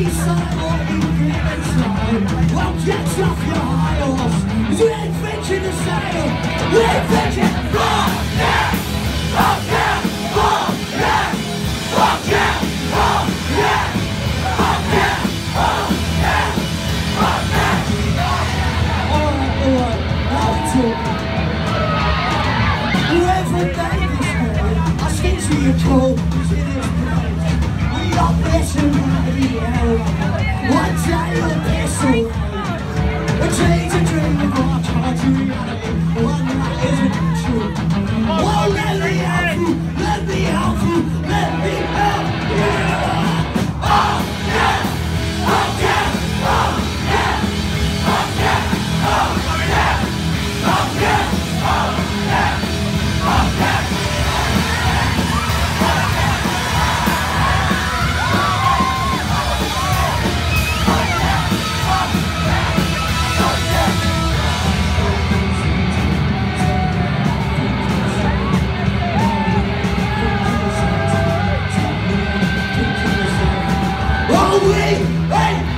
decide what you feel inside. Well, get off your high horse, 'cause you ain't thinking the same. You ain't thinking, fuck yeah, fuck yeah, fuck yeah, fuck yeah, fuck yeah, fuck yeah, fuck yeah, fuck yeah. Alright, now we talking. Whoever made this morning, I stick to your call, 'cause it is great. We are pissing radio. One day you'll piss away. A change a dream of our heart to reality. One that isn't true. Oh, let me help you, let me help you, let me help you. Oh, yeah, oh, yeah, oh, yeah, oh, yeah, oh, yeah, oh, yeah, oh, yeah, oh, yeah. We ain't